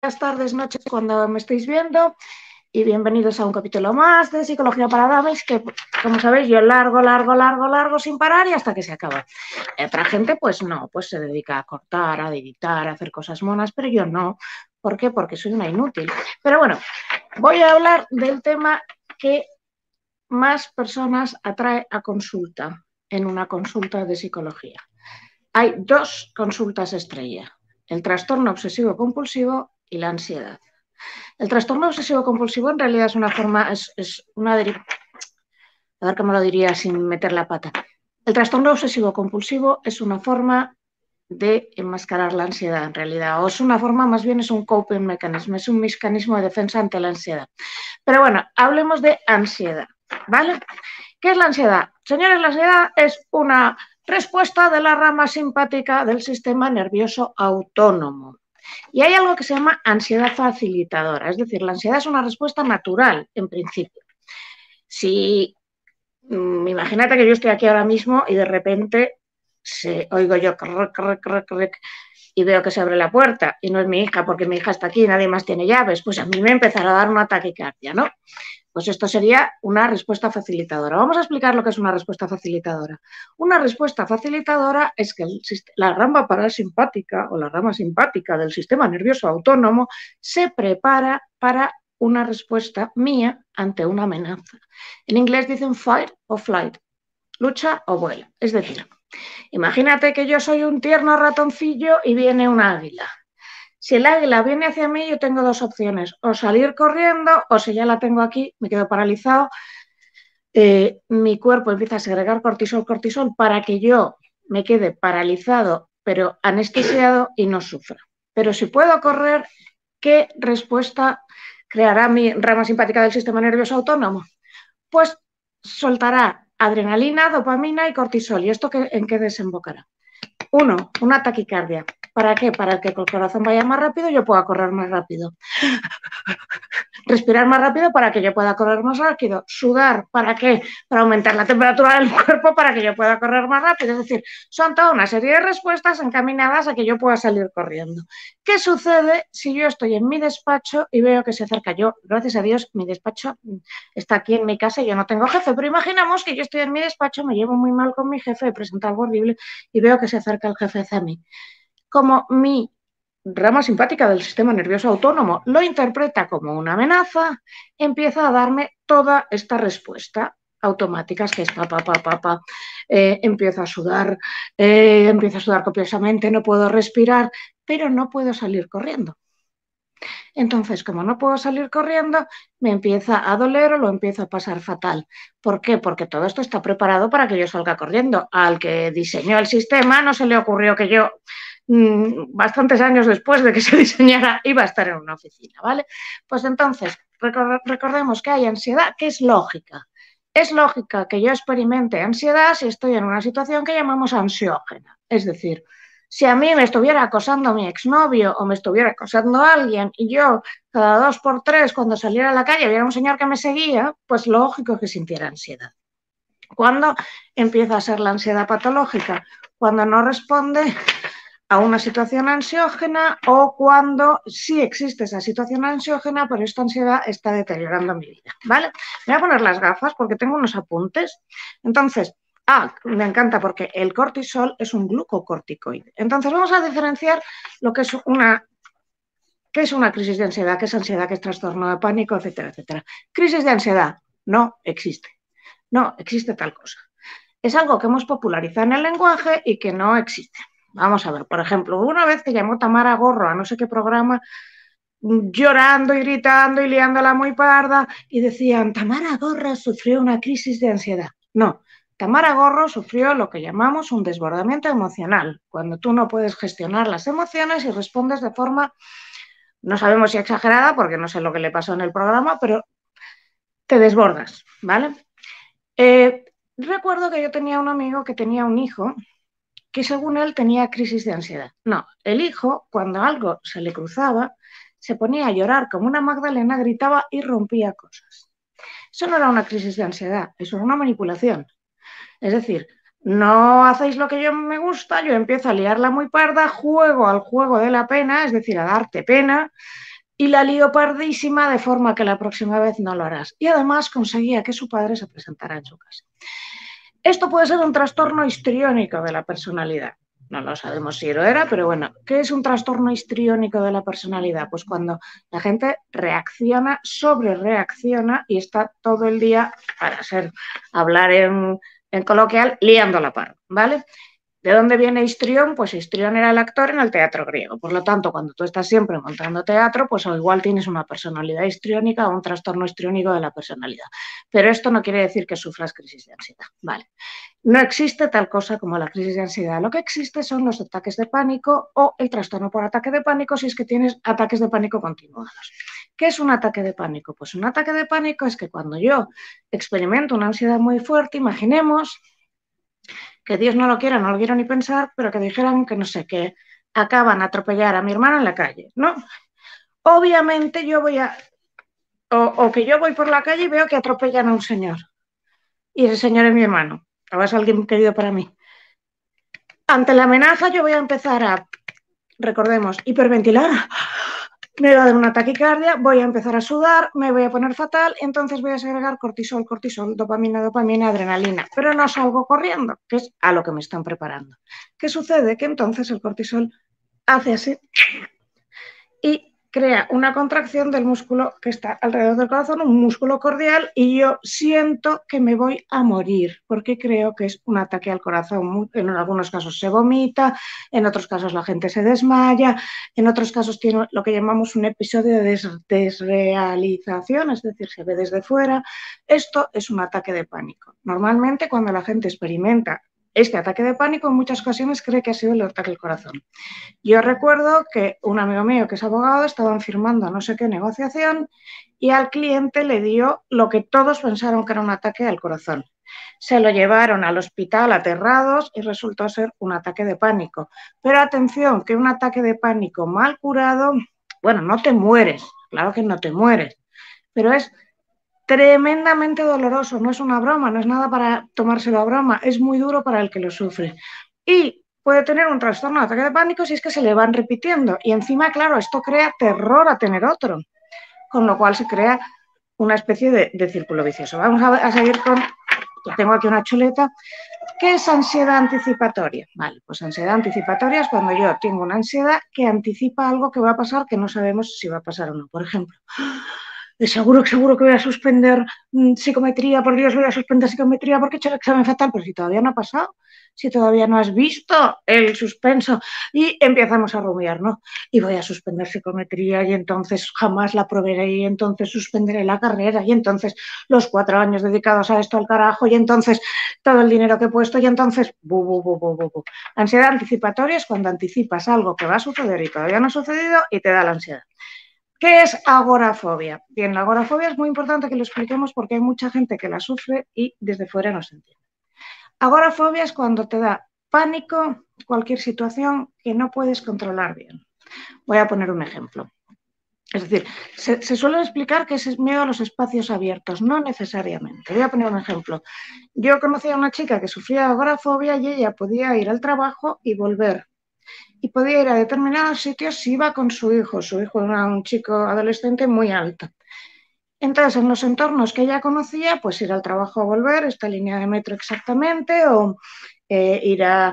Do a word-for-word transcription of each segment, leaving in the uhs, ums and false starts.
días, tardes, noches, cuando me estéis viendo, y bienvenidos a un capítulo más de Psicología para Dames, que como sabéis yo largo, largo, largo, largo sin parar y hasta que se acaba. Otra gente pues no, pues se dedica a cortar, a editar, a hacer cosas monas, pero yo no. ¿Por qué? Porque soy una inútil. Pero bueno, voy a hablar del tema que más personas atrae a consulta en una consulta de psicología. Hay dos consultas estrella: el trastorno obsesivo compulsivo y la ansiedad. El trastorno obsesivo compulsivo en realidad es una forma, es, es una deriva, a ver cómo lo diría sin meter la pata. El trastorno obsesivo compulsivo es una forma de enmascarar la ansiedad en realidad, o es una forma, más bien es un coping mechanism, es un mecanismo de defensa ante la ansiedad. Pero bueno, hablemos de ansiedad, ¿vale? ¿Qué es la ansiedad? Señores, la ansiedad es una respuesta de la rama simpática del sistema nervioso autónomo. Y hay algo que se llama ansiedad facilitadora, es decir, la ansiedad es una respuesta natural, en principio. Si, mmm, imagínate que yo estoy aquí ahora mismo y de repente se, oigo yo crrr, crrr, crrr, crrr, y veo que se abre la puerta y no es mi hija porque mi hija está aquí y nadie más tiene llaves, pues a mí me empezará a dar una taquicardia, ¿no? Pues esto sería una respuesta facilitadora. Vamos a explicar lo que es una respuesta facilitadora. Una respuesta facilitadora es que el, la rama parasimpática o la rama simpática del sistema nervioso autónomo se prepara para una respuesta mía ante una amenaza. En inglés dicen fight o flight, lucha o vuela. Es decir, imagínate que yo soy un tierno ratoncillo y viene un águila. Si el águila viene hacia mí, yo tengo dos opciones: o salir corriendo, o si ya la tengo aquí, me quedo paralizado, eh, mi cuerpo empieza a segregar cortisol, cortisol para que yo me quede paralizado, pero anestesiado y no sufra. Pero si puedo correr, ¿qué respuesta creará mi rama simpática del sistema nervioso autónomo? Pues soltará adrenalina, dopamina y cortisol. ¿Y esto qué, en qué desembocará? Uno, una taquicardia. ¿Para qué? Para que el corazón vaya más rápido y yo pueda correr más rápido. Respirar más rápido para que yo pueda correr más rápido. Sudar, ¿para qué? Para aumentar la temperatura del cuerpo para que yo pueda correr más rápido. Es decir, son toda una serie de respuestas encaminadas a que yo pueda salir corriendo. ¿Qué sucede si yo estoy en mi despacho y veo que se acerca? Yo, gracias a Dios, mi despacho está aquí en mi casa y yo no tengo jefe, pero imaginamos que yo estoy en mi despacho, me llevo muy mal con mi jefe, he presentado algo horrible y veo que se acerca el jefe hacia mí. Como mi rama simpática del sistema nervioso autónomo lo interpreta como una amenaza, empieza a darme toda esta respuesta automáticas que es pa, pa, pa, pa, pa. Eh, empiezo a sudar, eh, empiezo a sudar copiosamente, no puedo respirar, pero no puedo salir corriendo. Entonces, como no puedo salir corriendo, me empieza a doler o lo empiezo a pasar fatal. ¿Por qué? Porque todo esto está preparado para que yo salga corriendo. Al que diseñó el sistema no se le ocurrió que yo, mmm, bastantes años después de que se diseñara, iba a estar en una oficina, ¿vale? Pues entonces, recordemos que hay ansiedad que es lógica. Es lógica que yo experimente ansiedad si estoy en una situación que llamamos ansiógena. Es decir, si a mí me estuviera acosando mi exnovio o me estuviera acosando alguien y yo cada dos por tres cuando saliera a la calle viera un señor que me seguía, pues lógico que sintiera ansiedad. ¿Cuándo empieza a ser la ansiedad patológica? Cuando no responde a una situación ansiógena o cuando sí existe esa situación ansiógena, pero esta ansiedad está deteriorando mi vida, ¿vale? Me voy a poner las gafas porque tengo unos apuntes. Entonces, ah, me encanta porque el cortisol es un glucocorticoide. Entonces, vamos a diferenciar lo que es una, qué es una crisis de ansiedad, qué es ansiedad, qué es trastorno de pánico, etcétera, etcétera. Crisis de ansiedad no existe. No existe tal cosa. Es algo que hemos popularizado en el lenguaje y que no existe. Vamos a ver, por ejemplo, una vez que llamó Tamara Gorro a no sé qué programa, llorando y gritando y liándola muy parda, y decían, Tamara Gorro sufrió una crisis de ansiedad. No, Tamara Gorro sufrió lo que llamamos un desbordamiento emocional, cuando tú no puedes gestionar las emociones y respondes de forma, no sabemos si exagerada, porque no sé lo que le pasó en el programa, pero te desbordas, ¿vale? Eh, recuerdo que yo tenía un amigo que tenía un hijo que según él tenía crisis de ansiedad. No, el hijo, cuando algo se le cruzaba, se ponía a llorar como una magdalena, gritaba y rompía cosas. Eso no era una crisis de ansiedad, eso era una manipulación. Es decir, no hacéis lo que yo me gusta, yo empiezo a liarla muy parda, juego al juego de la pena, es decir, a darte pena, y la lío pardísima de forma que la próxima vez no lo harás. Y además conseguía que su padre se presentara en su casa. Esto puede ser un trastorno histriónico de la personalidad. No lo sabemos si lo era, pero bueno, ¿qué es un trastorno histriónico de la personalidad? Pues cuando la gente reacciona, sobre reacciona y está todo el día, para ser, hablar en, en coloquial, liando la par, ¿vale? ¿De dónde viene histrión? Pues histrión era el actor en el teatro griego. Por lo tanto, cuando tú estás siempre montando teatro, pues o igual tienes una personalidad histriónica o un trastorno histriónico de la personalidad. Pero esto no quiere decir que sufras crisis de ansiedad, ¿vale? No existe tal cosa como la crisis de ansiedad. Lo que existe son los ataques de pánico o el trastorno por ataque de pánico si es que tienes ataques de pánico continuados. ¿Qué es un ataque de pánico? Pues un ataque de pánico es que cuando yo experimento una ansiedad muy fuerte, imaginemos que Dios no lo quiera, no lo quiero ni pensar, pero que dijeran que no sé, que acaban a atropellar a mi hermano en la calle, ¿no? Obviamente yo voy a, o, o que yo voy por la calle y veo que atropellan a un señor y ese señor es mi hermano, o es alguien querido para mí. Ante la amenaza yo voy a empezar a, recordemos, hiperventilar, me va a dar una taquicardia, voy a empezar a sudar, me voy a poner fatal, entonces voy a segregar cortisol, cortisol, dopamina, dopamina, adrenalina, pero no salgo corriendo, que es a lo que me están preparando. ¿Qué sucede? Que entonces el cortisol hace así y crea una contracción del músculo que está alrededor del corazón, un músculo cordial, y yo siento que me voy a morir, porque creo que es un ataque al corazón. En algunos casos se vomita, en otros casos la gente se desmaya, en otros casos tiene lo que llamamos un episodio de des desrealización, es decir, se ve desde fuera. Esto es un ataque de pánico. Normalmente cuando la gente experimenta este ataque de pánico, en muchas ocasiones cree que ha sido el ataque al corazón. Yo recuerdo que un amigo mío que es abogado estaban firmando no sé qué negociación y al cliente le dio lo que todos pensaron que era un ataque al corazón. Se lo llevaron al hospital aterrados y resultó ser un ataque de pánico. Pero atención, que un ataque de pánico mal curado, bueno, no te mueres, claro que no te mueres, pero es tremendamente doloroso, no es una broma, no es nada para tomárselo a broma, es muy duro para el que lo sufre. Y puede tener un trastorno de ataque de pánico si es que se le van repitiendo. Y encima, claro, esto crea terror a tener otro, con lo cual se crea una especie de, de círculo vicioso. Vamos a, a seguir con, tengo aquí una chuleta, ¿qué es ansiedad anticipatoria? Vale, pues ansiedad anticipatoria es cuando yo tengo una ansiedad que anticipa algo que va a pasar que no sabemos si va a pasar o no. Por ejemplo, seguro, seguro que voy a suspender mmm, psicometría, por Dios, voy a suspender psicometría porque he hecho el examen fatal, pero si todavía no ha pasado, si todavía no has visto el suspenso, y empezamos a rumiar, ¿no? Y voy a suspender psicometría y entonces jamás la probaré y entonces suspenderé la carrera y entonces los cuatro años dedicados a esto al carajo y entonces todo el dinero que he puesto y entonces bu, bu, bu, bu, bu, bu. Ansiedad anticipatoria es cuando anticipas algo que va a suceder y todavía no ha sucedido y te da la ansiedad. ¿Qué es agorafobia? Bien, la agorafobia es muy importante que lo expliquemos porque hay mucha gente que la sufre y desde fuera no se entiende. Agorafobia es cuando te da pánico cualquier situación que no puedes controlar bien. Voy a poner un ejemplo. Es decir, se, se suele explicar que es miedo a los espacios abiertos, no necesariamente. Voy a poner un ejemplo. Yo conocí a una chica que sufría agorafobia y ella podía ir al trabajo y volver. Y podía ir a determinados sitios si iba con su hijo. Su hijo era un chico adolescente muy alto. Entonces, en los entornos que ella conocía, pues ir al trabajo a volver, esta línea de metro exactamente, o eh, ir a,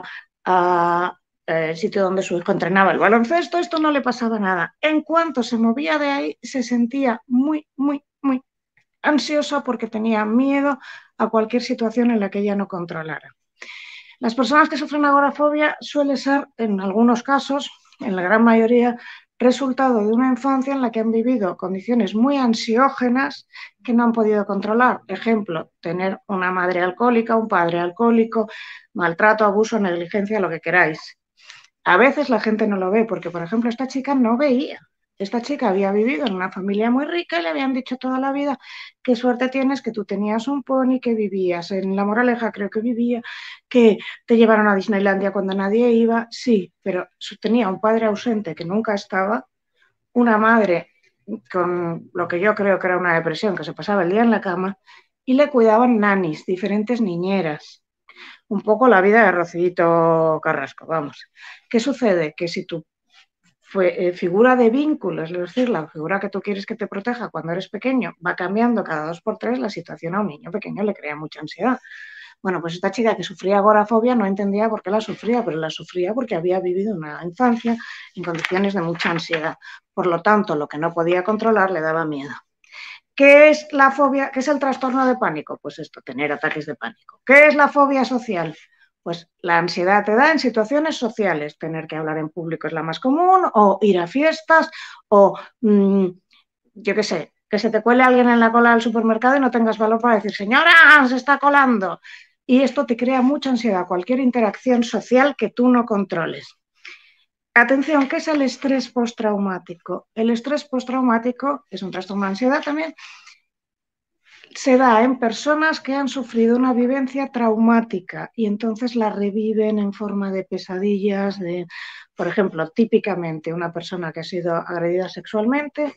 a eh, el sitio donde su hijo entrenaba el baloncesto, esto no le pasaba nada. En cuanto se movía de ahí, se sentía muy, muy, muy ansiosa porque tenía miedo a cualquier situación en la que ella no controlara. Las personas que sufren agorafobia suele ser, en algunos casos, en la gran mayoría, resultado de una infancia en la que han vivido condiciones muy ansiógenas que no han podido controlar. Ejemplo, tener una madre alcohólica, un padre alcohólico, maltrato, abuso, negligencia, lo que queráis. A veces la gente no lo ve porque, por ejemplo, esta chica no veía. Esta chica había vivido en una familia muy rica y le habían dicho toda la vida qué suerte tienes, que tú tenías un pony, que vivías en La Moraleja, creo que vivía, que te llevaron a Disneylandia cuando nadie iba. Sí, pero tenía un padre ausente que nunca estaba, una madre con lo que yo creo que era una depresión, que se pasaba el día en la cama, y le cuidaban nanis, diferentes niñeras. Un poco la vida de Rocito Carrasco, vamos. ¿Qué sucede? Que si tu fue, eh, figura de vínculo, es decir, la figura que tú quieres que te proteja cuando eres pequeño, va cambiando cada dos por tres, la situación a un niño pequeño le crea mucha ansiedad. Bueno, pues esta chica que sufría agorafobia no entendía por qué la sufría, pero la sufría porque había vivido una infancia en condiciones de mucha ansiedad. Por lo tanto, lo que no podía controlar le daba miedo. ¿Qué es la fobia? ¿Qué es el trastorno de pánico? Pues esto, tener ataques de pánico. ¿Qué es la fobia social? Pues la ansiedad te da en situaciones sociales. Tener que hablar en público es la más común, o ir a fiestas, o mmm, yo qué sé, que se te cuele alguien en la cola del supermercado y no tengas valor para decir, señora, se está colando. Y esto te crea mucha ansiedad, cualquier interacción social que tú no controles. Atención, ¿qué es el estrés postraumático? El estrés postraumático es un trastorno de ansiedad también. Se da en personas que han sufrido una vivencia traumática y entonces la reviven en forma de pesadillas, de, por ejemplo, típicamente una persona que ha sido agredida sexualmente,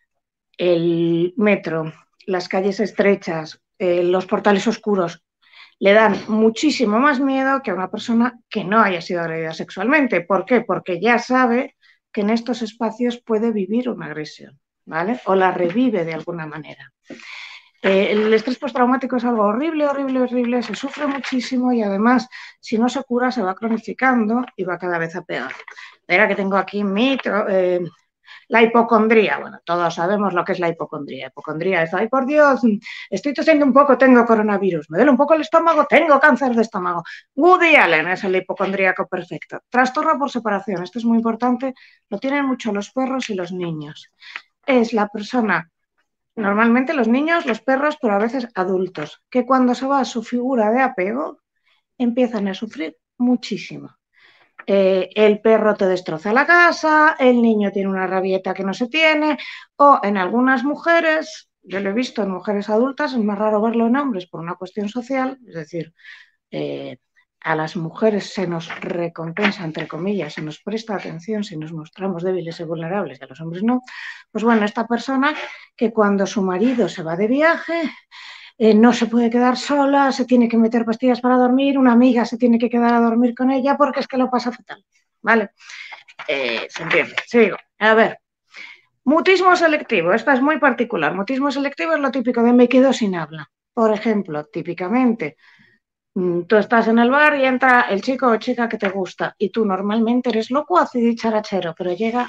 el metro, las calles estrechas, eh, los portales oscuros, le dan muchísimo más miedo que a una persona que no haya sido agredida sexualmente. ¿Por qué? Porque ya sabe que en estos espacios puede vivir una agresión, ¿vale? O la revive de alguna manera. Eh, el estrés postraumático es algo horrible, horrible, horrible, se sufre muchísimo y además, si no se cura, se va cronificando y va cada vez a peor. Verá que tengo aquí mi... Eh, la hipocondría, bueno, todos sabemos lo que es la hipocondría. Hipocondría es, ay, por Dios, estoy tosiendo un poco, tengo coronavirus, me duele un poco el estómago, tengo cáncer de estómago. Woody Allen es el hipocondríaco perfecto. Trastorno por separación, esto es muy importante, lo tienen mucho los perros y los niños. Es la persona, normalmente los niños, los perros, pero a veces adultos, que cuando se va a su figura de apego, empiezan a sufrir muchísimo. Eh, el perro te destroza la casa, el niño tiene una rabieta que no se tiene, o en algunas mujeres, yo lo he visto en mujeres adultas, es más raro verlo en hombres por una cuestión social, es decir, eh, a las mujeres se nos recompensa, entre comillas, se nos presta atención si nos mostramos débiles y vulnerables, y a los hombres no. Pues bueno, esta persona que cuando su marido se va de viaje, Eh, no se puede quedar sola, se tiene que meter pastillas para dormir, una amiga se tiene que quedar a dormir con ella porque es que lo pasa fatal, ¿vale? Eh, ¿Se entiende? Sigo. A ver, mutismo selectivo, esta es muy particular. Mutismo selectivo es lo típico de me quedo sin habla. Por ejemplo, típicamente, tú estás en el bar y entra el chico o chica que te gusta y tú normalmente eres locuaz y dicharachero, pero llega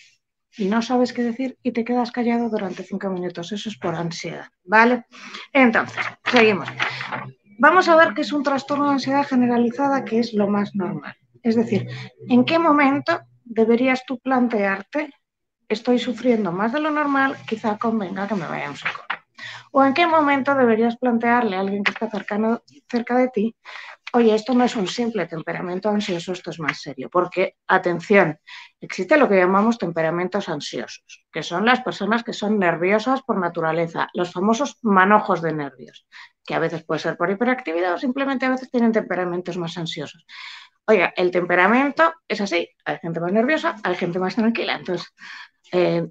y no sabes qué decir y te quedas callado durante cinco minutos. Eso es por ansiedad, ¿vale? Entonces, seguimos. Vamos a ver qué es un trastorno de ansiedad generalizada, que es lo más normal. Es decir, ¿en qué momento deberías tú plantearte estoy sufriendo más de lo normal, quizá convenga que me vaya a un psicólogo? ¿O en qué momento deberías plantearle a alguien que está cercano, cerca de ti, oye, esto no es un simple temperamento ansioso, esto es más serio? Porque, atención, existe lo que llamamos temperamentos ansiosos, que son las personas que son nerviosas por naturaleza, los famosos manojos de nervios, que a veces puede ser por hiperactividad o simplemente a veces tienen temperamentos más ansiosos. Oiga, el temperamento es así, hay gente más nerviosa, hay gente más tranquila, entonces... Eh,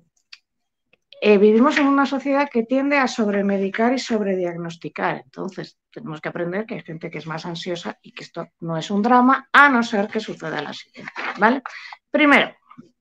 Eh, vivimos en una sociedad que tiende a sobremedicar y sobrediagnosticar. Entonces, tenemos que aprender que hay gente que es más ansiosa y que esto no es un drama, a no ser que suceda la siguiente, ¿vale? Primero,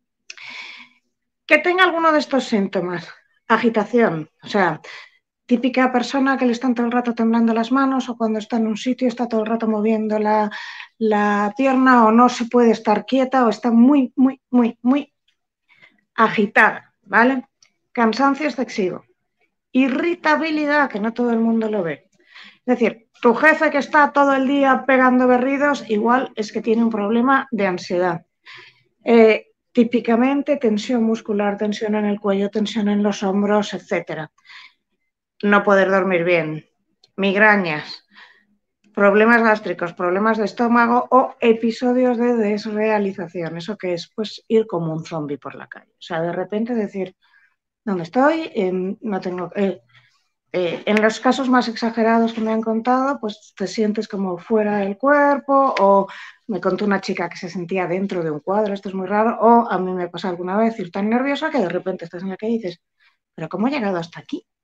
que tenga alguno de estos síntomas. Agitación, o sea, típica persona que le están todo el rato temblando las manos o cuando está en un sitio está todo el rato moviendo la, la pierna o no se puede estar quieta o está muy, muy, muy, muy agitada, ¿vale? Cansancio excesivo, irritabilidad, que no todo el mundo lo ve. Es decir, tu jefe que está todo el día pegando berridos, igual es que tiene un problema de ansiedad. Eh, típicamente tensión muscular, tensión en el cuello, tensión en los hombros, etcétera. No poder dormir bien, migrañas, problemas gástricos, problemas de estómago o episodios de desrealización. ¿Eso qué es? Pues ir como un zombi por la calle. O sea, de repente decir... ¿Dónde estoy? Eh, no tengo, eh, eh, en los casos más exagerados que me han contado, pues te sientes como fuera del cuerpo, o me contó una chica que se sentía dentro de un cuadro, esto es muy raro, o a mí me pasa alguna vez ir tan nerviosa que de repente estás en la calle y dices, ¿pero cómo he llegado hasta aquí?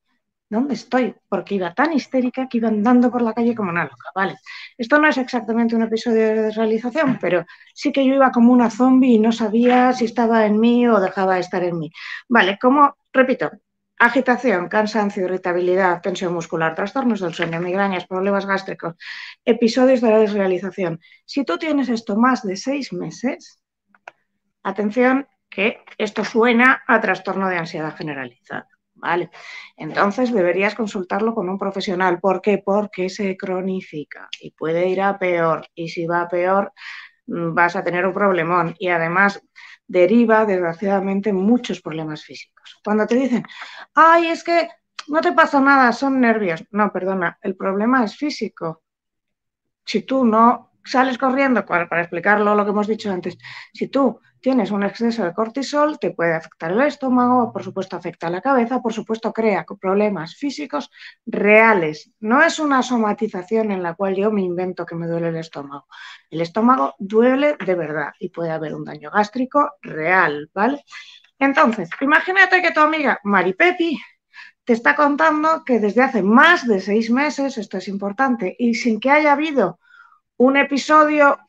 ¿dónde estoy? Porque iba tan histérica que iba andando por la calle como una loca, ¿vale? Esto no es exactamente un episodio de desrealización, pero sí que yo iba como una zombie y no sabía si estaba en mí o dejaba de estar en mí. Vale, como, repito, agitación, cansancio, irritabilidad, tensión muscular, trastornos del sueño, migrañas, problemas gástricos, episodios de la desrealización. Si tú tienes esto más de seis meses, atención, que esto suena a trastorno de ansiedad generalizada, ¿vale? Entonces deberías consultarlo con un profesional. ¿Por qué? Porque se cronifica y puede ir a peor. Y si va a peor, vas a tener un problemón. Y además deriva, desgraciadamente, muchos problemas físicos. Cuando te dicen, ay, es que no te pasa nada, son nervios. No, perdona, el problema es físico. Si tú no sales corriendo, para, para explicarlo lo que hemos dicho antes, si tú tienes un exceso de cortisol, te puede afectar el estómago, por supuesto afecta a la cabeza, por supuesto crea problemas físicos reales. No es una somatización en la cual yo me invento que me duele el estómago. El estómago duele de verdad y puede haber un daño gástrico real, ¿vale? Entonces, imagínate que tu amiga Maripepi te está contando que desde hace más de seis meses, esto es importante, y sin que haya habido un episodio,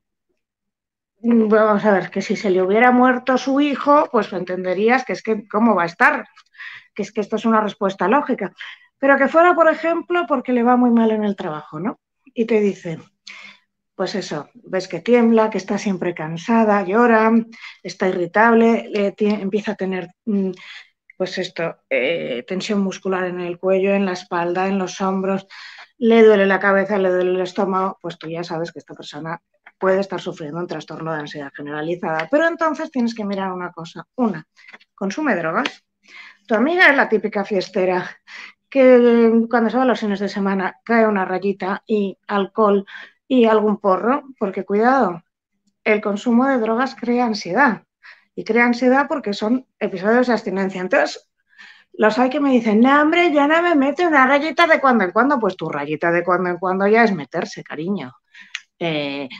vamos a ver, que si se le hubiera muerto su hijo, pues entenderías que es que cómo va a estar, que es que esto es una respuesta lógica, pero que fuera, por ejemplo, porque le va muy mal en el trabajo, ¿no? Y te dice, pues eso, ves que tiembla, que está siempre cansada, llora, está irritable, eh, tiene, empieza a tener, pues esto, eh, tensión muscular en el cuello, en la espalda, en los hombros, le duele la cabeza, le duele el estómago, pues tú ya sabes que esta persona puede estar sufriendo un trastorno de ansiedad generalizada. Pero entonces tienes que mirar una cosa. Una, consume drogas. Tu amiga es la típica fiestera que cuando se va los fines de semana cae una rayita y alcohol y algún porro, porque cuidado, el consumo de drogas crea ansiedad. Y crea ansiedad porque son episodios de abstinencia. Entonces, los hay que me dicen, no, hombre, ya no me meto una rayita de cuando en cuando. Pues tu rayita de cuando en cuando ya es meterse, cariño. Eh,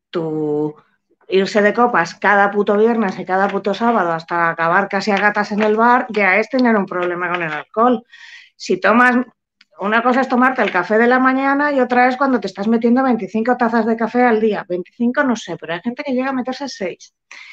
tu irse de copas cada puto viernes y cada puto sábado hasta acabar casi a gatas en el bar, ya es tener un problema con el alcohol. Si tomas, una cosa es tomarte el café de la mañana y otra es cuando te estás metiendo veinticinco tazas de café al día. veinticinco no sé, pero hay gente que llega a meterse seis.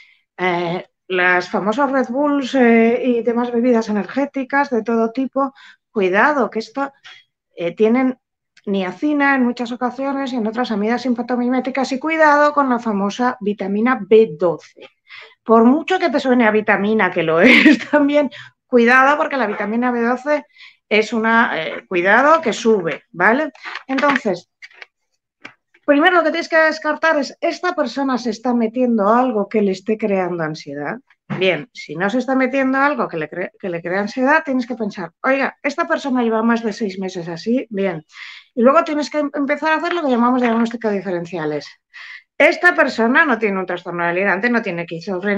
Eh, las famosas Red Bulls eh, y demás bebidas energéticas de todo tipo, cuidado, que esto eh, tienen niacina en muchas ocasiones y en otras amidas simpatomiméticas, y cuidado con la famosa vitamina B doce. Por mucho que te suene a vitamina, que lo es también, cuidado porque la vitamina B doce es una, eh, cuidado que sube, ¿vale? Entonces, primero lo que tienes que descartar es, ¿esta persona se está metiendo algo que le esté creando ansiedad? Bien, si no se está metiendo algo que le, cre que le crea ansiedad, tienes que pensar, oiga, esta persona lleva más de seis meses así, bien. Y luego tienes que empezar a hacer lo que llamamos diagnóstico diferenciales. Esta persona no tiene un trastorno delirante, no tiene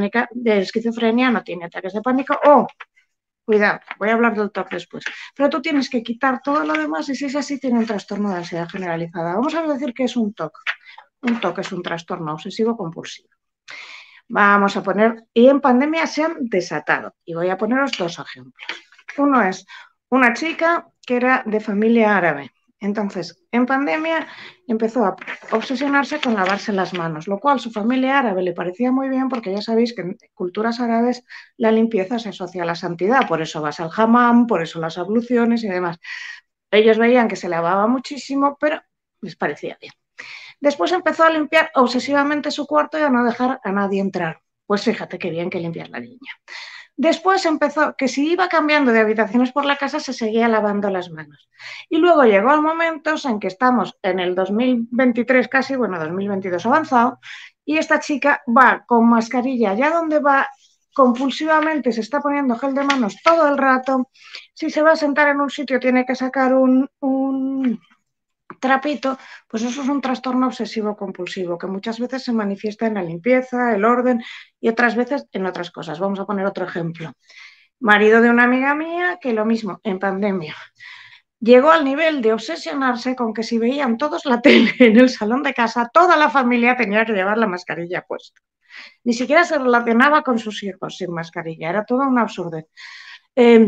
de esquizofrenia, no tiene ataques de pánico, o, cuidado, voy a hablar del T O C después, pero tú tienes que quitar todo lo demás y si es así, tiene un trastorno de ansiedad generalizada. Vamos a decir que es un T O C. Un T O C es un trastorno obsesivo compulsivo. Vamos a poner, y en pandemia se han desatado, y voy a poneros dos ejemplos. Uno es una chica que era de familia árabe. Entonces, en pandemia empezó a obsesionarse con lavarse las manos, lo cual a su familia árabe le parecía muy bien porque ya sabéis que en culturas árabes la limpieza se asocia a la santidad, por eso vas al hammam, por eso las abluciones y demás. Ellos veían que se lavaba muchísimo, pero les parecía bien. Después empezó a limpiar obsesivamente su cuarto y a no dejar a nadie entrar. Pues fíjate qué bien que limpiar la niña. Después empezó que si iba cambiando de habitaciones por la casa se seguía lavando las manos. Y luego llegó el momento en que estamos en el dos mil veintitrés casi, bueno, dos mil veintidós avanzado, y esta chica va con mascarilla allá donde va, compulsivamente se está poniendo gel de manos todo el rato. Si se va a sentar en un sitio tiene que sacar un, un trapito, pues eso es un trastorno obsesivo compulsivo que muchas veces se manifiesta en la limpieza, el orden y otras veces en otras cosas. Vamos a poner otro ejemplo. Marido de una amiga mía que lo mismo, en pandemia. Llegó al nivel de obsesionarse con que si veían todos la tele en el salón de casa, toda la familia tenía que llevar la mascarilla puesta. Ni siquiera se relacionaba con sus hijos sin mascarilla, era toda una absurdez. Eh,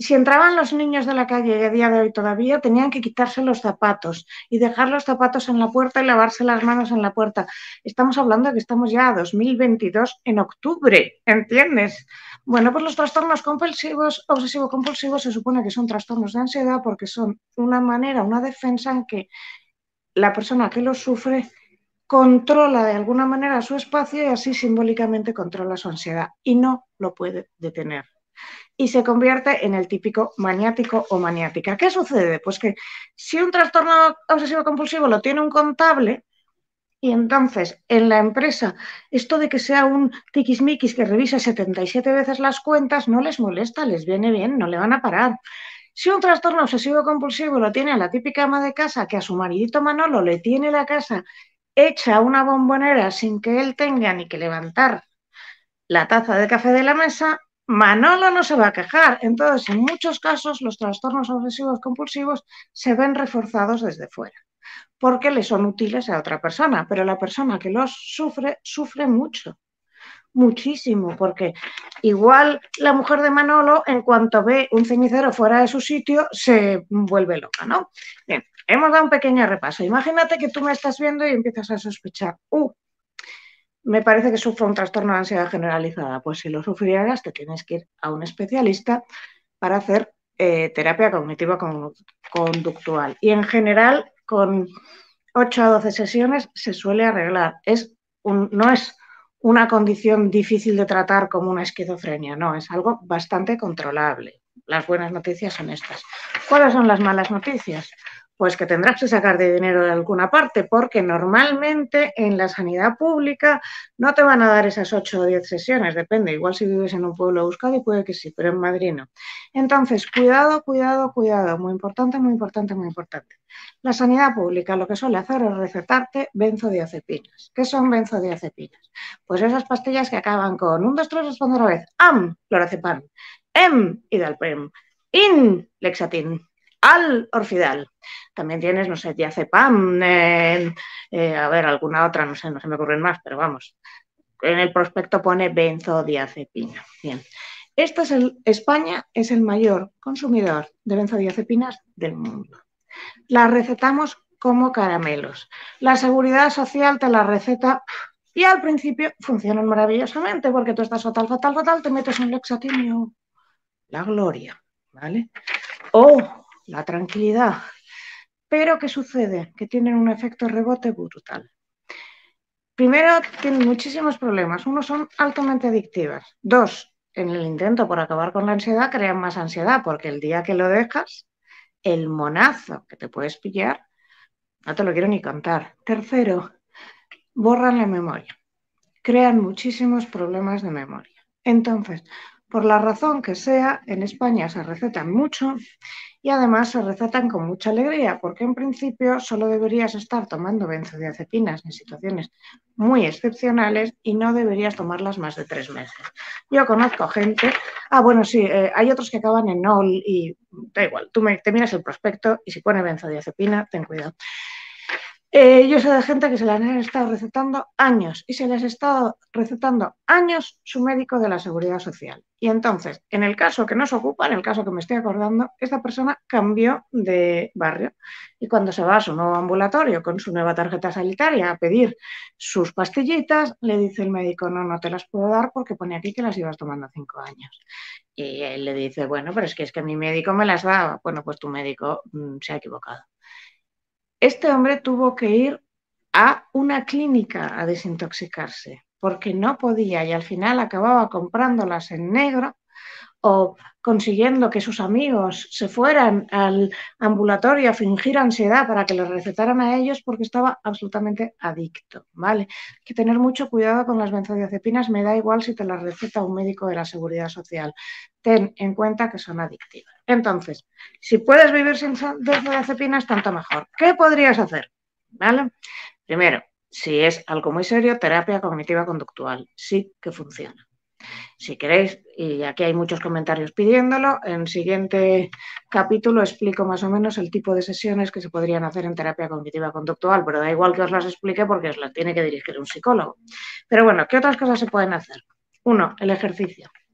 si entraban los niños de la calle y a día de hoy todavía, tenían que quitarse los zapatos y dejar los zapatos en la puerta y lavarse las manos en la puerta. Estamos hablando de que estamos ya a dos mil veintidós en octubre, ¿entiendes? Bueno, pues los trastornos compulsivos, obsesivo-compulsivos, se supone que son trastornos de ansiedad porque son una manera, una defensa en que la persona que los sufre controla de alguna manera su espacio y así simbólicamente controla su ansiedad y no lo puede detener. Y se convierte en el típico maniático o maniática. ¿Qué sucede? Pues que si un trastorno obsesivo-compulsivo lo tiene un contable y entonces en la empresa esto de que sea un tiquismiquis que revisa setenta y siete veces las cuentas no les molesta, les viene bien, no le van a parar. Si un trastorno obsesivo-compulsivo lo tiene a la típica ama de casa que a su maridito Manolo le tiene la casa hecha una bombonera sin que él tenga ni que levantar la taza de café de la mesa, Manolo no se va a quejar. Entonces, en muchos casos, los trastornos obsesivos compulsivos se ven reforzados desde fuera, porque le son útiles a otra persona, pero la persona que los sufre, sufre mucho, muchísimo, porque igual la mujer de Manolo, en cuanto ve un cenicero fuera de su sitio, se vuelve loca, ¿no? Bien, hemos dado un pequeño repaso. Imagínate que tú me estás viendo y empiezas a sospechar, uh, me parece que sufro un trastorno de ansiedad generalizada. Pues si lo sufrieras, te tienes que ir a un especialista para hacer eh, terapia cognitiva conductual. Y en general, con ocho a doce sesiones se suele arreglar. Es un, no es una condición difícil de tratar como una esquizofrenia, no, es algo bastante controlable. Las buenas noticias son estas. ¿Cuáles son las malas noticias? Pues que tendrás que sacar de dinero de alguna parte, porque normalmente en la sanidad pública no te van a dar esas ocho o diez sesiones, depende, igual si vives en un pueblo de Euskadi puede que sí, pero en Madrid no. Entonces, cuidado, cuidado, cuidado, muy importante, muy importante, muy importante. La sanidad pública lo que suele hacer es recetarte benzodiazepinas. ¿Qué son benzodiazepinas? Pues esas pastillas que acaban con un, dos, tres, responde otra vez, am, clorazepam, em, hidalprem, in, lexatin, al, orfidal. También tienes, no sé, diazepam, eh, eh, a ver, alguna otra, no sé, no se me ocurren más, pero vamos, en el prospecto pone benzodiazepina. Bien, este es el, España es el mayor consumidor de benzodiazepinas del mundo. Las recetamos como caramelos. La seguridad social te la receta y al principio funcionan maravillosamente porque tú estás fatal, fatal, fatal, te metes un lexatinio, la gloria, ¿vale? O la tranquilidad. Pero ¿qué sucede? Que tienen un efecto rebote brutal. Primero, tienen muchísimos problemas. Uno, son altamente adictivas. Dos, en el intento por acabar con la ansiedad, crean más ansiedad, porque el día que lo dejas, el monazo que te puedes pillar, no te lo quiero ni contar. Tercero, borran la memoria. Crean muchísimos problemas de memoria. Entonces, por la razón que sea, en España se recetan mucho y además se recetan con mucha alegría, porque en principio solo deberías estar tomando benzodiazepinas en situaciones muy excepcionales y no deberías tomarlas más de tres meses. Yo conozco gente, ah, bueno, sí, eh, hay otros que acaban en nol y da igual, tú me, te miras el prospecto y si pone benzodiazepina, ten cuidado. Eh, yo sé de gente que se las han estado recetando años y se les ha estado recetando años su médico de la Seguridad Social. Y entonces, en el caso que nos ocupa, en el caso que me estoy acordando, esta persona cambió de barrio y cuando se va a su nuevo ambulatorio con su nueva tarjeta sanitaria a pedir sus pastillitas, le dice el médico, no, no te las puedo dar porque pone aquí que las ibas tomando cinco años. Y él le dice, bueno, pero es que, es que mi médico me las daba. Bueno, pues tu médico mmm, se ha equivocado. Este hombre tuvo que ir a una clínica a desintoxicarse porque no podía y al final acababa comprándolas en negro o consiguiendo que sus amigos se fueran al ambulatorio a fingir ansiedad para que les recetaran a ellos porque estaba absolutamente adicto, ¿vale? Hay que tener mucho cuidado con las benzodiazepinas, me da igual si te las receta un médico de la Seguridad Social. Ten en cuenta que son adictivas. Entonces, si puedes vivir sin benzodiazepinas, tanto mejor. ¿Qué podrías hacer? ¿Vale? Primero, si es algo muy serio, terapia cognitiva conductual. Sí que funciona. Si queréis, y aquí hay muchos comentarios pidiéndolo, en el siguiente capítulo explico más o menos el tipo de sesiones que se podrían hacer en terapia cognitiva conductual, pero da igual que os las explique porque os las tiene que dirigir un psicólogo. Pero bueno, ¿qué otras cosas se pueden hacer? Uno, el ejercicio.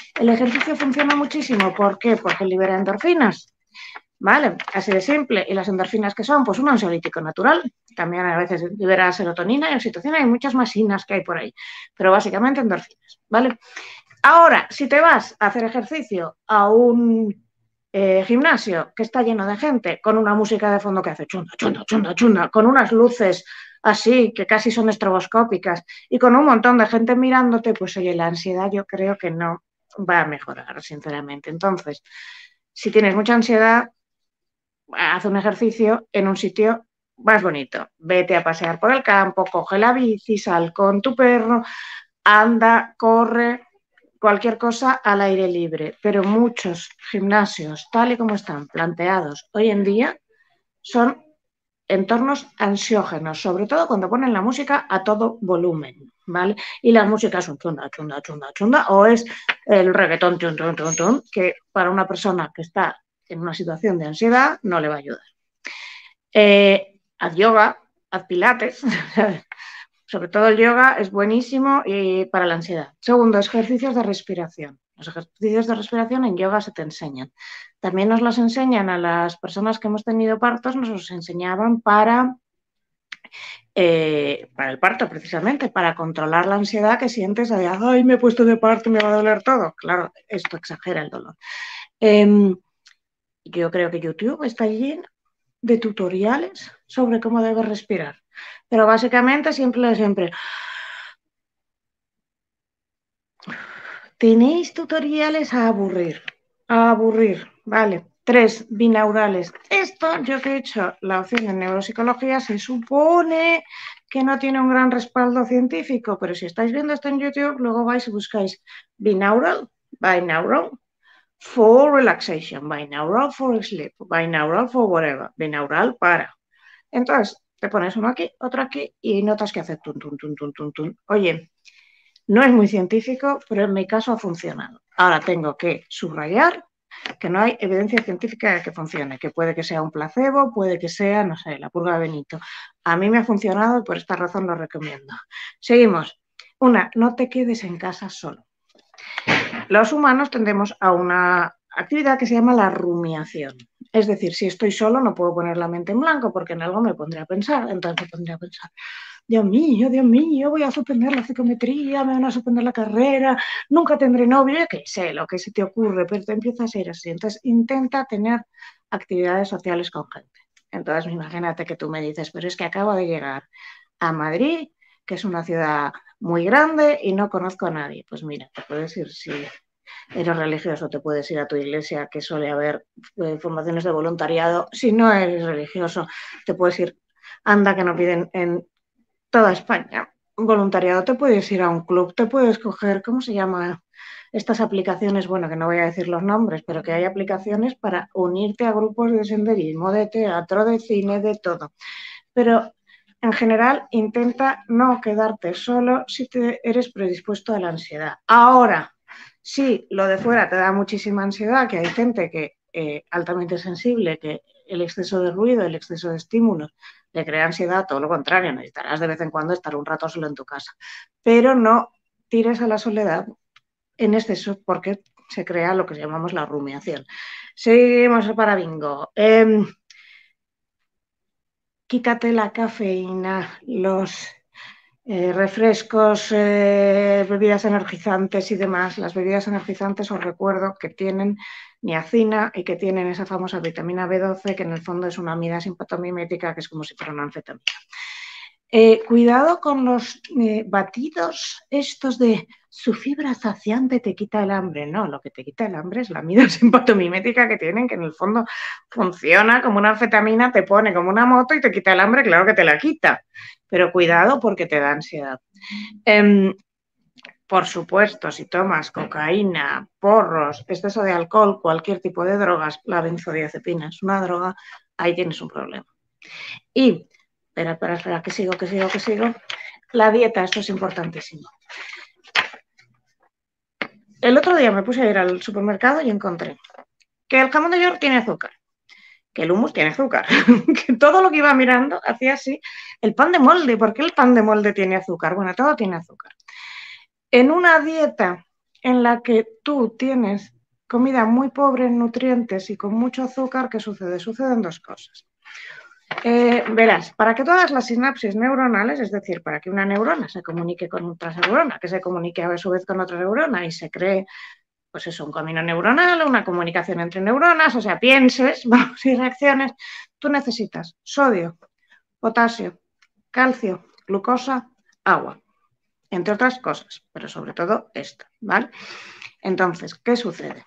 El ejercicio funciona muchísimo. ¿Por qué? Porque libera endorfinas. ¿Vale? Así de simple. ¿Y las endorfinas qué son? Pues un ansiolítico natural. También a veces libera serotonina y oxitocina y muchas más inas que hay por ahí. Pero básicamente endorfinas. ¿Vale? Ahora, si te vas a hacer ejercicio a un eh, gimnasio que está lleno de gente, con una música de fondo que hace chunda, chunda, chunda, chunda, con unas luces así que casi son estroboscópicas y con un montón de gente mirándote, pues oye, la ansiedad yo creo que no va a mejorar, sinceramente. Entonces, si tienes mucha ansiedad, haz un ejercicio en un sitio más bonito. Vete a pasear por el campo, coge la bici, sal con tu perro, anda, corre, cualquier cosa al aire libre. Pero muchos gimnasios, tal y como están planteados hoy en día, son entornos ansiógenos, sobre todo cuando ponen la música a todo volumen, ¿vale? Y las músicas son chunda, chunda, chunda, chunda, o es el reggaetón, chun, chun, chun, chun, que para una persona que está en una situación de ansiedad no le va a ayudar. Eh, haz yoga, haz pilates, sobre todo el yoga es buenísimo y para la ansiedad. Segundo, ejercicios de respiración. Los ejercicios de respiración en yoga se te enseñan. También nos los enseñan a las personas que hemos tenido partos, nos los enseñaban para, eh, para el parto precisamente, para controlar la ansiedad que sientes de, ay, me he puesto de parto, me va a doler todo. Claro, esto exagera el dolor. Eh, yo creo que YouTube está lleno de tutoriales sobre cómo debes respirar. Pero básicamente siempre, siempre... Tenéis tutoriales a aburrir, a aburrir, vale. Tres, binaurales. Esto, yo que he hecho la opción en neuropsicología, se supone que no tiene un gran respaldo científico, pero si estáis viendo esto en YouTube, luego vais y buscáis binaural, binaural, for relaxation, binaural for sleep, binaural for whatever, binaural para. Entonces, te pones uno aquí, otro aquí y notas que hace tun, tun, tun, tun, tun, tun. Oye, no es muy científico, pero en mi caso ha funcionado. Ahora tengo que subrayar que no hay evidencia científica de que funcione, que puede que sea un placebo, puede que sea, no sé, la purga de Benito. A mí me ha funcionado y por esta razón lo recomiendo. Seguimos. Una, no te quedes en casa solo. Los humanos tendemos a una actividad que se llama la rumiación. Es decir, si estoy solo no puedo poner la mente en blanco porque en algo me pondré a pensar, entonces me pondré a pensar. Dios mío, Dios mío, voy a suspender la psicometría, me van a suspender la carrera, nunca tendré novio, yo qué sé, lo que se te ocurre, pero te empieza a ser así. Entonces, intenta tener actividades sociales con gente. Entonces, imagínate que tú me dices, pero es que acabo de llegar a Madrid, que es una ciudad muy grande y no conozco a nadie. Pues mira, te puedes ir, si eres religioso, te puedes ir a tu iglesia, que suele haber eh, formaciones de voluntariado. Si no eres religioso, te puedes ir, anda que no piden en toda España voluntariado, te puedes ir a un club, te puedes coger, ¿cómo se llama? Estas aplicaciones, bueno, que no voy a decir los nombres, pero que hay aplicaciones para unirte a grupos de senderismo, de teatro, de cine, de todo. Pero en general intenta no quedarte solo si te eres predispuesto a la ansiedad. Ahora, si lo de fuera te da muchísima ansiedad, que hay gente que eh, altamente sensible, que el exceso de ruido, el exceso de estímulos le crea ansiedad, todo lo contrario, necesitarás de vez en cuando estar un rato solo en tu casa. Pero no tires a la soledad en exceso porque se crea lo que llamamos la rumiación. Seguimos para bingo. Eh, quítate la cafeína, los eh, refrescos, eh, bebidas energizantes y demás. Las bebidas energizantes os recuerdo que tienen niacina y que tienen esa famosa vitamina B doce, que en el fondo es una amida simpatomimética, que es como si fuera una anfetamina. Eh, cuidado con los eh, batidos estos de su fibra saciante te quita el hambre. No, lo que te quita el hambre es la amida simpatomimética que tienen, que en el fondo funciona como una anfetamina, te pone como una moto y te quita el hambre, claro que te la quita. Pero cuidado porque te da ansiedad. Eh, por supuesto, si tomas cocaína, porros, exceso de alcohol, cualquier tipo de drogas, la benzodiazepina es una droga, ahí tienes un problema. Y Espera, espera, espera, que sigo, que sigo, que sigo. La dieta, esto es importantísimo. El otro día me puse a ir al supermercado y encontré que el jamón de york tiene azúcar, que el hummus tiene azúcar, que todo lo que iba mirando hacía así. El pan de molde, ¿por qué el pan de molde tiene azúcar? Bueno, todo tiene azúcar. En una dieta en la que tú tienes comida muy pobre en nutrientes y con mucho azúcar, ¿qué sucede? Suceden dos cosas. Eh, verás, para que todas las sinapsis neuronales, es decir, para que una neurona se comunique con otra neurona, que se comunique a su vez con otra neurona y se cree, pues eso, un camino neuronal, una comunicación entre neuronas, o sea, pienses, vamos, y reacciones, tú necesitas sodio, potasio, calcio, glucosa, agua, entre otras cosas, pero sobre todo esto, ¿vale? Entonces, ¿qué sucede?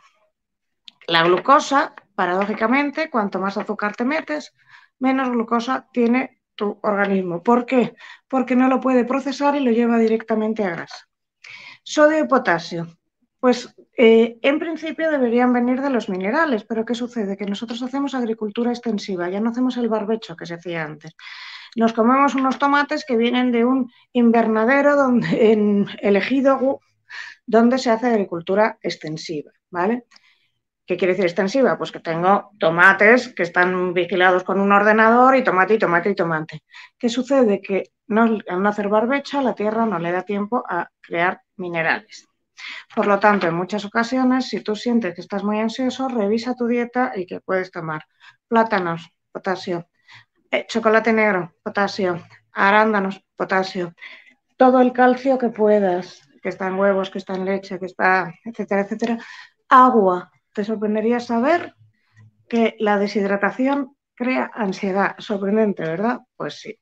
La glucosa, paradójicamente, cuanto más azúcar te metes, menos glucosa tiene tu organismo. ¿Por qué? Porque no lo puede procesar y lo lleva directamente a grasa. Sodio y potasio. Pues eh, en principio deberían venir de los minerales, pero ¿qué sucede? Que nosotros hacemos agricultura extensiva, ya no hacemos el barbecho que se hacía antes. Nos comemos unos tomates que vienen de un invernadero donde, en el ejido donde se hace agricultura extensiva, ¿vale? ¿Qué quiere decir extensiva? Pues que tengo tomates que están vigilados con un ordenador y tomate y tomate y tomate. ¿Qué sucede? Que no, al no hacer barbecha, la tierra no le da tiempo a crear minerales. Por lo tanto, en muchas ocasiones, si tú sientes que estás muy ansioso, revisa tu dieta y que puedes tomar plátanos, potasio, eh, chocolate negro, potasio, arándanos, potasio, todo el calcio que puedas, que está en huevos, que está en leche, que está, etcétera, etcétera, agua. Te sorprendería saber que la deshidratación crea ansiedad. Sorprendente, ¿verdad? Pues sí.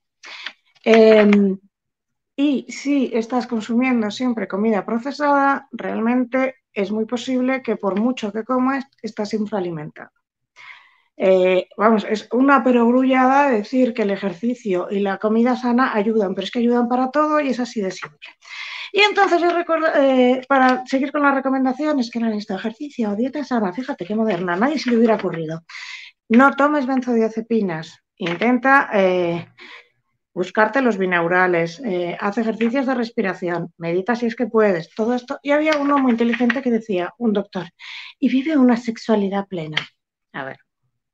Eh, y si estás consumiendo siempre comida procesada, realmente es muy posible que por mucho que comas, estás infralimentado. Eh, vamos, es una perogrullada decir que el ejercicio y la comida sana ayudan, pero es que ayudan para todo y es así de simple. Y entonces yo recuerdo, eh, para seguir con las recomendaciones, que eran esto, ejercicio, dieta sana, fíjate qué moderna, a nadie se le hubiera ocurrido. No tomes benzodiazepinas, intenta eh, buscarte los binaurales, eh, haz ejercicios de respiración, medita si es que puedes, todo esto. Y había uno muy inteligente que decía, un doctor, y vive una sexualidad plena. A ver.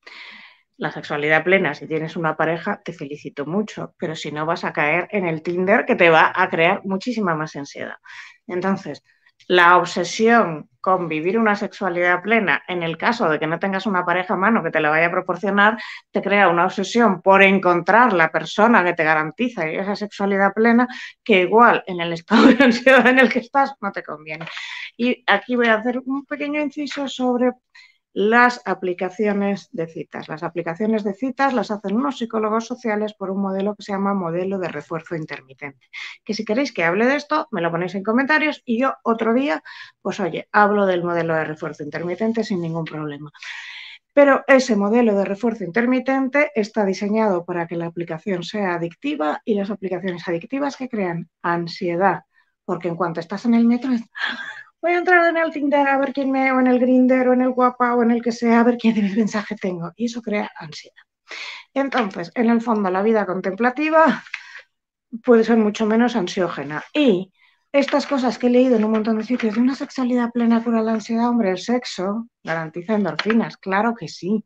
La sexualidad plena, si tienes una pareja, te felicito mucho, pero si no vas a caer en el Tinder que te va a crear muchísima más ansiedad. Entonces, la obsesión con vivir una sexualidad plena, en el caso de que no tengas una pareja a mano que te la vaya a proporcionar, te crea una obsesión por encontrar la persona que te garantiza esa sexualidad plena, que igual en el estado de ansiedad en el que estás no te conviene. Y aquí voy a hacer un pequeño inciso sobre las aplicaciones de citas. Las aplicaciones de citas las hacen unos psicólogos sociales por un modelo que se llama modelo de refuerzo intermitente. Que si queréis que hable de esto, me lo ponéis en comentarios y yo otro día, pues oye, hablo del modelo de refuerzo intermitente sin ningún problema. Pero ese modelo de refuerzo intermitente está diseñado para que la aplicación sea adictiva y las aplicaciones adictivas que crean ansiedad, porque en cuanto estás en el metro voy a entrar en el Tinder a ver quién me, o en el Grindr, o en el Guapa, o en el que sea, a ver quién mensaje tengo. Y eso crea ansiedad. Entonces, en el fondo, la vida contemplativa puede ser mucho menos ansiógena. Y estas cosas que he leído en un montón de sitios de una sexualidad plena cura la ansiedad, hombre, el sexo garantiza endorfinas, claro que sí.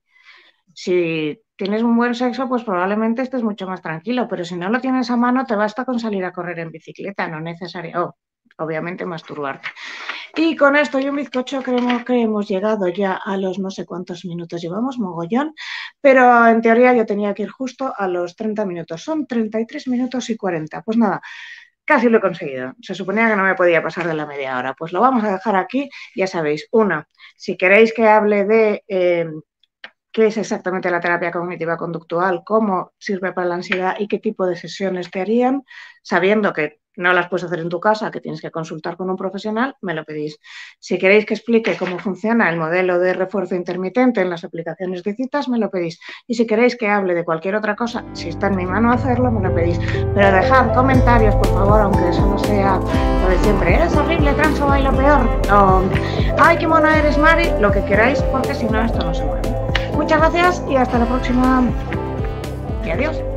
Si tienes un buen sexo, pues probablemente estés mucho más tranquilo, pero si no lo tienes a mano, te basta con salir a correr en bicicleta, no necesario, oh, obviamente masturbarte. Y con esto y un bizcocho creemos que hemos llegado ya a los no sé cuántos minutos llevamos, mogollón, pero en teoría yo tenía que ir justo a los treinta minutos, son treinta y tres minutos y cuarenta, pues nada, casi lo he conseguido, se suponía que no me podía pasar de la media hora, pues lo vamos a dejar aquí, ya sabéis, una, si queréis que hable de eh, qué es exactamente la terapia cognitiva conductual, cómo sirve para la ansiedad y qué tipo de sesiones te harían, sabiendo que no las puedes hacer en tu casa, que tienes que consultar con un profesional, me lo pedís. Si queréis que explique cómo funciona el modelo de refuerzo intermitente en las aplicaciones de citas, me lo pedís. Y si queréis que hable de cualquier otra cosa, si está en mi mano hacerlo, me lo pedís. Pero dejad comentarios, por favor, aunque eso no sea lo de siempre. Eres horrible, transo, bailo peor. O, ay, qué mona eres, Mari. Lo que queráis, porque si no, esto no se mueve. Muchas gracias y hasta la próxima. Y adiós.